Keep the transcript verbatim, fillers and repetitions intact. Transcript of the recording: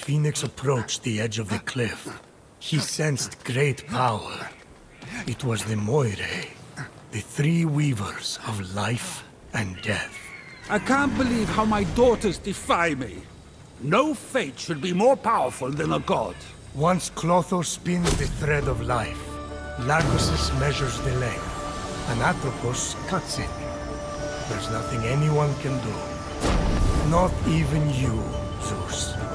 Phoenix approached the edge of the cliff, he sensed great power. It was the Moirae, the three weavers of life and death. I can't believe how my daughters defy me. No fate should be more powerful than a god. Once Clotho spins the thread of life, Lachesis measures the length, and Atropos cuts it. There's nothing anyone can do. Not even you, Zeus.